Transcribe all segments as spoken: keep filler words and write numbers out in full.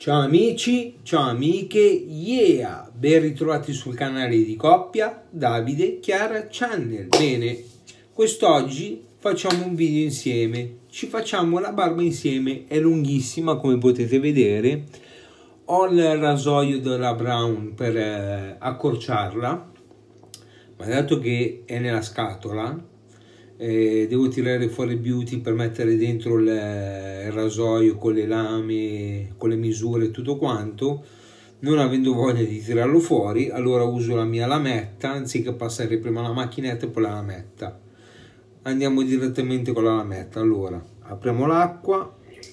Ciao amici, ciao amiche, yeah! Ben ritrovati sul canale di coppia Davide Chiara Channel. Bene, quest'oggi facciamo un video insieme, ci facciamo la barba insieme, è lunghissima come potete vedere. Ho il rasoio della Brown per eh, accorciarla, ma dato che è nella scatola, Eh, devo tirare fuori il beauty per mettere dentro il, il rasoio con le lame, con le misure e tutto quanto. Non avendo voglia di tirarlo fuori, allora uso la mia lametta anziché passare prima la macchinetta e poi la lametta. Andiamo direttamente con la lametta. Allora apriamo l'acqua,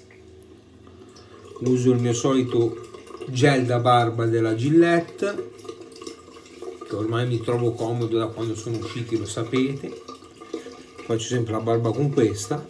uso il mio solito gel da barba della Gillette, che ormai mi trovo comodo da quando sono usciti, lo sapete. Faccio sempre la barba con questa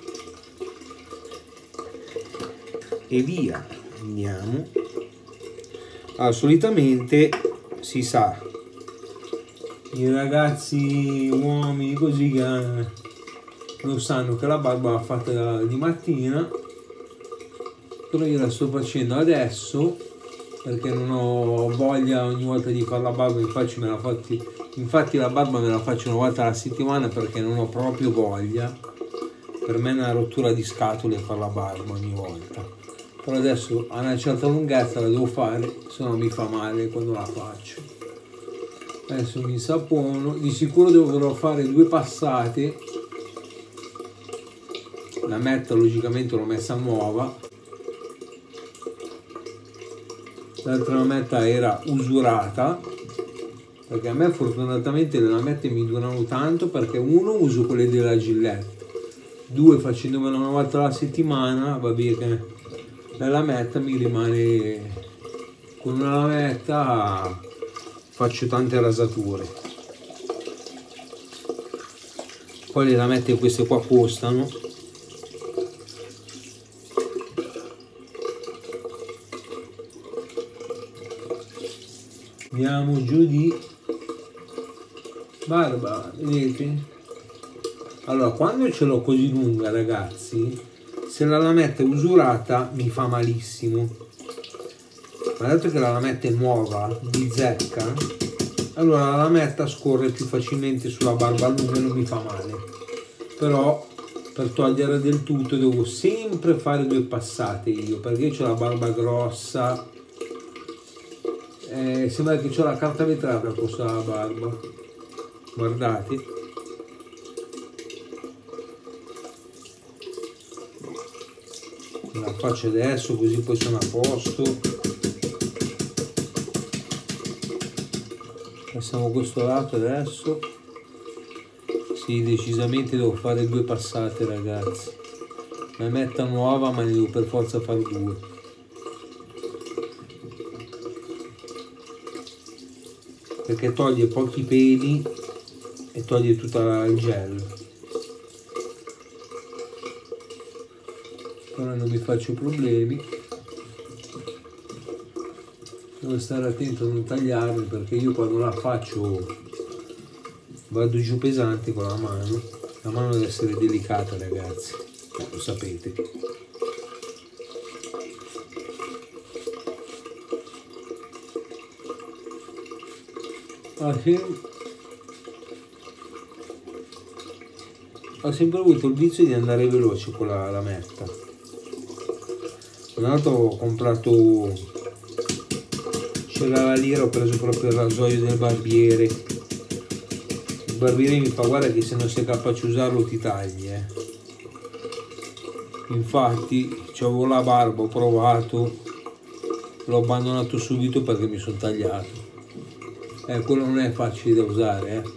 e via, andiamo. Allora, solitamente si sa, i ragazzi uomini così che lo sanno che la barba va fatta di mattina, però io la sto facendo adesso perché non ho voglia ogni volta di fare la barba. Infatti me la fatti, infatti la barba me la faccio una volta alla settimana perché non ho proprio voglia. Per me è una rottura di scatole fare la barba ogni volta, però adesso a una certa lunghezza la devo fare, se no mi fa male quando la faccio. Adesso mi insapono, di sicuro dovrò fare due passate. La metta logicamente l'ho messa nuova, l'altra lametta era usurata, perché a me fortunatamente le lamette mi durano tanto, perché uno uso quelle della Gillette, due facendomela una volta alla settimana, va bene che la lametta mi rimane, con una lametta faccio tante rasature. Poi le lamette queste qua costano, andiamo giù di barba, vedete? Allora, quando ce l'ho così lunga, ragazzi, se la lametta è usurata mi fa malissimo, ma dato che la lametta è nuova, di zecca, allora la lametta scorre più facilmente sulla barba lunga e non mi fa male. Però per togliere del tutto devo sempre fare due passate io, perché ho la barba grossa. Eh, sembra che ho la carta vetrata al posto della barba, guardate. La faccio adesso così poi sono a posto. Passiamo questo lato adesso. Sì, decisamente devo fare due passate, ragazzi. La metta nuova, ma ne devo per forza fare due, perché toglie pochi peli e toglie tutta il gel. Ora non mi faccio problemi, devo stare attento a non tagliarmi, perché io quando la faccio vado giù pesante con la mano. La mano deve essere delicata, ragazzi, lo sapete. Ho sempre avuto il vizio di andare veloce con la lametta. Una volta ho comprato, c'era la lira, ho preso proprio il rasoio del barbiere. Il barbiere mi fa: guarda che se non sei capace di usarlo ti tagli, eh. Infatti c'avevo la barba, ho provato, l'ho abbandonato subito perché mi sono tagliato. Eh, quello non è facile da usare, eh.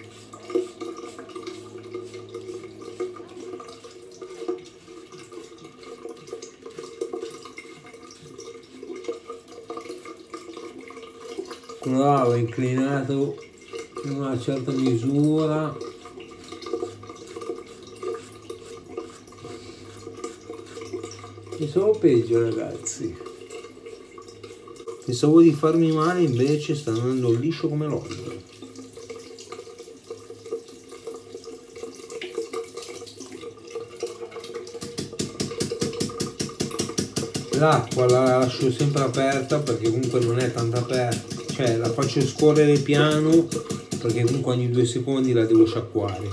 Quello là l'ho inclinato in una certa misura. Pensavo peggio, ragazzi. Pensavo di farmi male, invece sta andando liscio come l'olio. l'acqua la lascio sempre aperta perché comunque non è tanto aperta, cioè la faccio scorrere piano perché comunque ogni due secondi la devo sciacquare.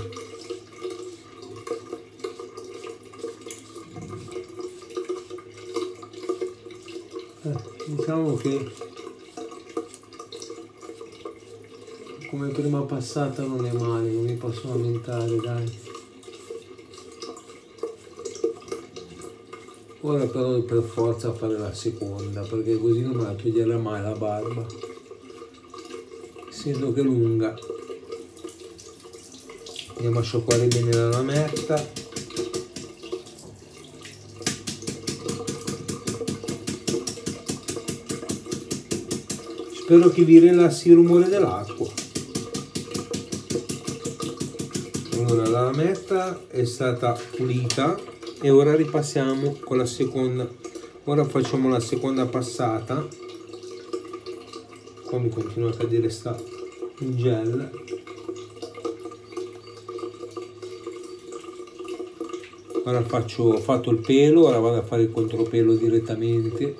Eh, diciamo che come prima passata non è male, non mi posso lamentare, dai. Ora però devo per forza fare la seconda, perché così non me la toglierà mai la barba, essendo che è lunga. Andiamo a sciacquare bene la lametta. Spero che vi rilassi il rumore dell'acqua. Allora la lametta è stata pulita e ora ripassiamo con la seconda. Ora facciamo la seconda passata. Qua mi continua a cadere sta in gel. Ora faccio, ho fatto il pelo, ora vado a fare il contropelo direttamente,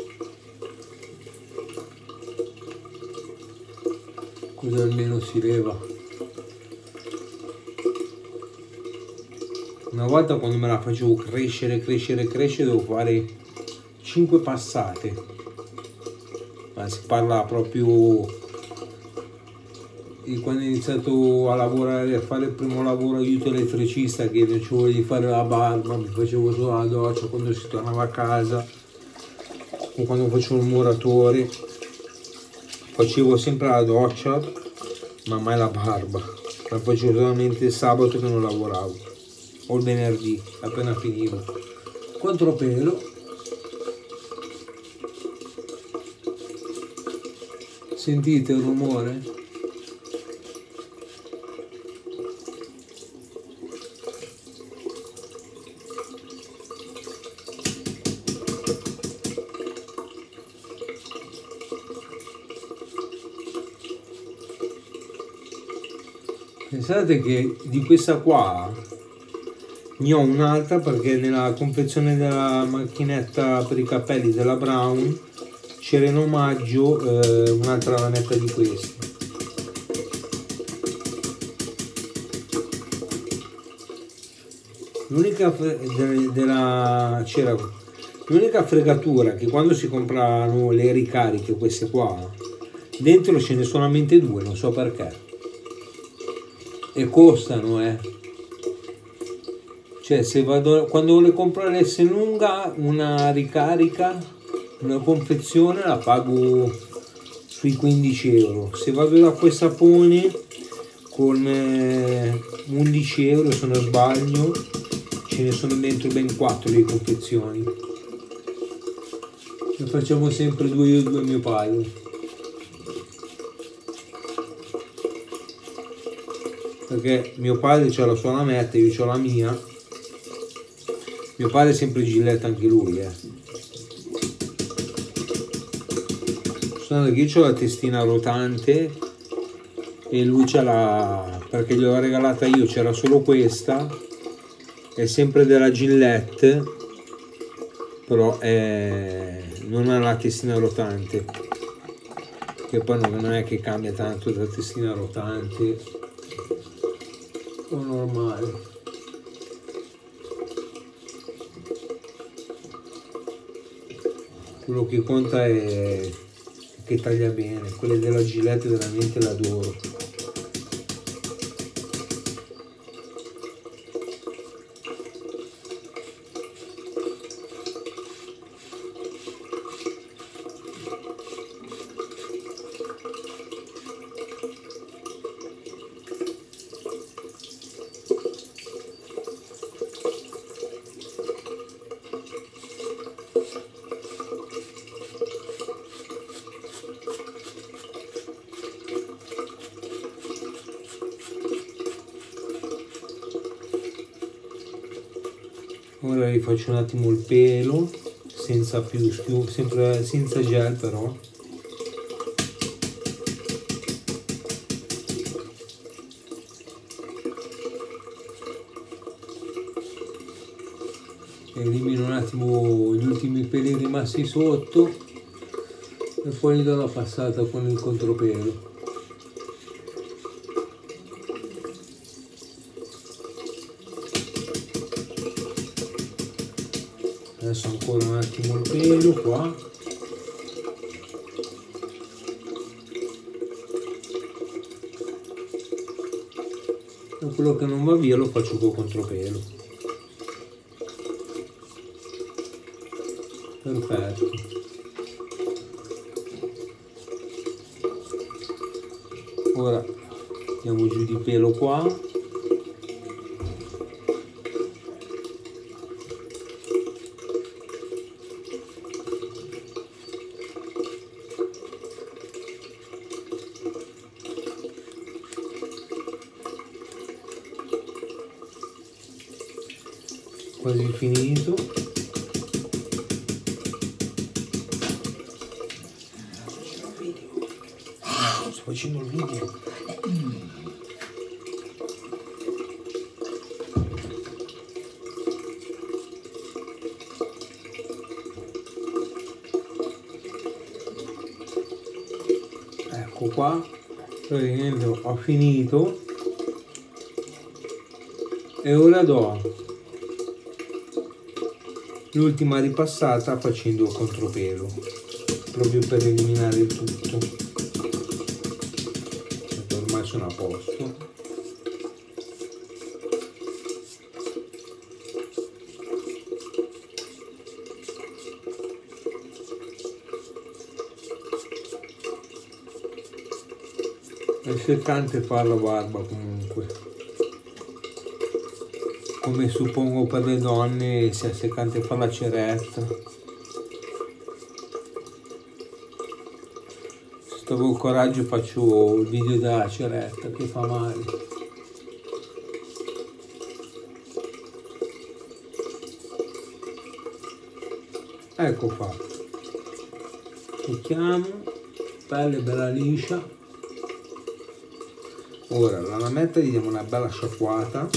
così almeno si leva. Una volta quando me la facevo crescere, crescere, crescere, devo fare cinque passate. Ma si parla proprio di quando ho iniziato a lavorare, a fare il primo lavoro aiuto elettricista, che non ci volevo fare la barba, mi facevo solo la doccia quando si tornava a casa, o quando facevo il muratore. Facevo sempre la doccia, ma mai la barba. La facevo solamente il sabato che non lavoravo, o il venerdì appena finivo. Contropelo, sentite il rumore? Pensate che di questa qua ne ho un'altra perché nella confezione della macchinetta per i capelli della Brown c'era in omaggio eh, un'altra lametta di queste. L'unica della c'era l'unica fregatura che quando si comprano le ricariche, queste qua, dentro ce ne sono solamente due, non so perché. E costano, eh. Cioè, se vado, quando le compro l'S lunga, una ricarica, una confezione la pago sui quindici euro. Se vado da acqua e sapone con eh, undici euro, se non sbaglio, ce ne sono dentro ben quattro di confezioni. Ne facciamo sempre due io e due mio padre. Perché mio padre c'ha la sua lametta, io c'ho la mia. Mio padre è sempre Gillette anche lui, eh. Soltanto che io ho la testina rotante e lui c'ha la... perché gliel'ho regalata io, c'era solo questa, è sempre della Gillette, però è... non ha la testina rotante, che poi non è che cambia tanto da testina rotante o normale. Quello che conta è che taglia bene. Quelle della Gillette veramente l'adoro. Ora rifaccio un attimo il pelo senza più, più sempre senza gel però. Elimino un attimo gli ultimi peli rimasti sotto e poi gli do la passata con il contropelo. Adesso ancora un attimo il pelo qua. E quello che non va via lo faccio col contropelo. Perfetto. Ora mettiamo giù di pelo qua. Quasi finito. Sto facendo il video. Ecco qua, praticamente ho finito e ora do l'ultima ripassata facendo il contropelo, proprio per eliminare il tutto. Ormai sono a posto. È seccante fare la barba comunque. Come suppongo per le donne sia seccante fare la ceretta. Se trovo il coraggio faccio il video della ceretta che fa male. Ecco fatto. Tocchiamo, pelle bella liscia. Ora la lametta gli diamo una bella sciacquata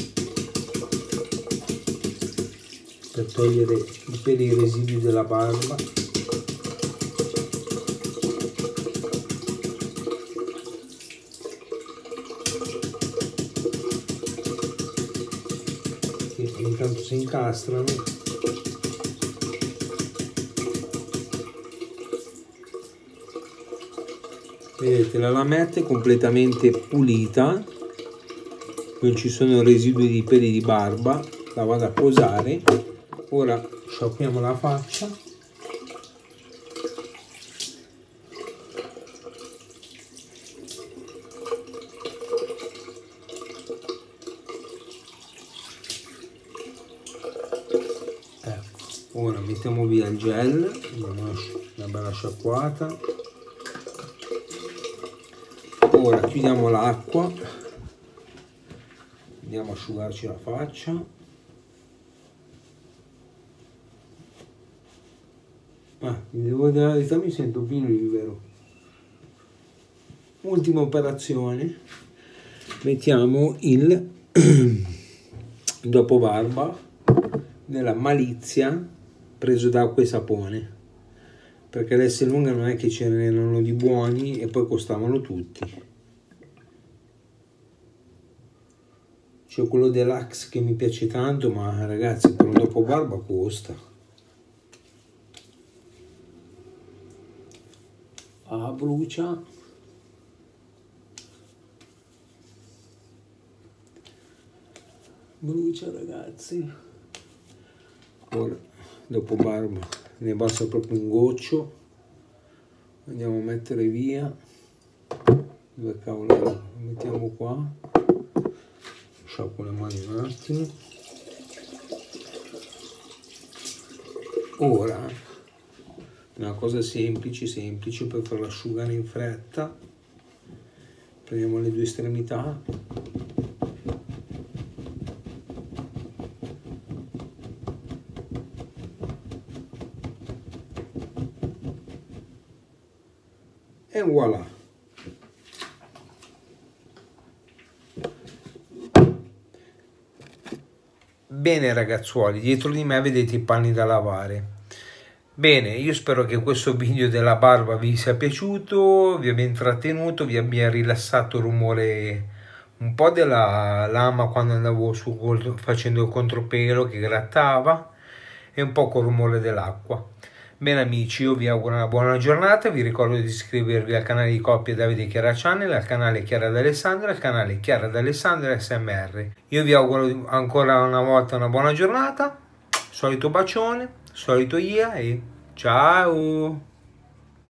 per togliere i peli residui della barba. Che intanto si incastrano. Vedete, la lametta è completamente pulita, non ci sono residui di peli di barba. La vado a posare. Ora sciacquiamo la faccia. Ecco, ora mettiamo via il gel, diamo una bella sciacquata. Ora chiudiamo l'acqua, andiamo a asciugarci la faccia. Ah, vi devo dire la verità, mi sento pieno libero. Ultima operazione, mettiamo il dopo barba della Malizia preso da acqua e sapone, perché le S lunghe non è che ce n'erano di buoni e poi costavano tutti. C'è quello dell'Axe che mi piace tanto, ma ragazzi per un dopo barba costa. Ah, brucia. Brucia ragazzi. Ora dopo barba ne basta proprio un goccio. Andiamo a mettere via. Dove cavolo lo mettiamo qua? Sciacquo le mani un attimo. Ora una cosa semplice semplice per farla asciugare in fretta. Prendiamo le due estremità, e voilà. Bene ragazzuoli, dietro di me vedete i panni da lavare. Bene, io spero che questo video della barba vi sia piaciuto, vi abbia intrattenuto, vi abbia rilassato il rumore un po' della lama quando andavo su facendo il contropelo che grattava e un po' col rumore dell'acqua. Bene amici, io vi auguro una buona giornata, vi ricordo di iscrivervi al canale di Coppia Davide e Chiara Channel, al canale Chiara D'Alessandra, al canale Chiara D'Alessandra S M R. Io vi auguro ancora una volta una buona giornata, solito bacione, solito I A e ciao!